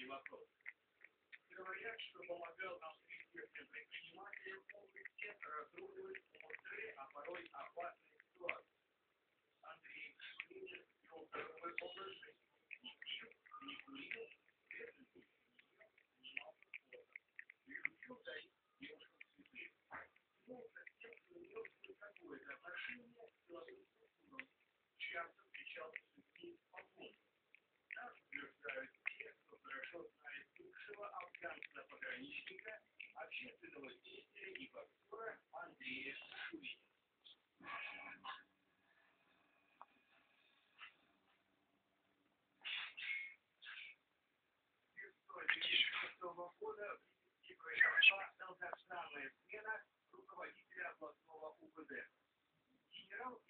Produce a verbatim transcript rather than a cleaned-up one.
вопросы. Говорят, что помогал авторитетным предпринимателям комплексе разруливать острые, а порой опасные ситуации. Андрей Шулинин вел здоровый образ жизни. Не пил, не курил, без любви не ел, занимался спортом. Любил дарить девушкам цветы. Но затем имел какое-то отношение к деловым структурам. Часто встречался с людьми по-моему. Так утверждают те, кто хорошо знает бывшего афганского пограничника, общественного деятеля и боксера Андрея Шулинина. две тысячи шестого года в Минске произошла долгожданная смена руководителя областного УВД. Генерал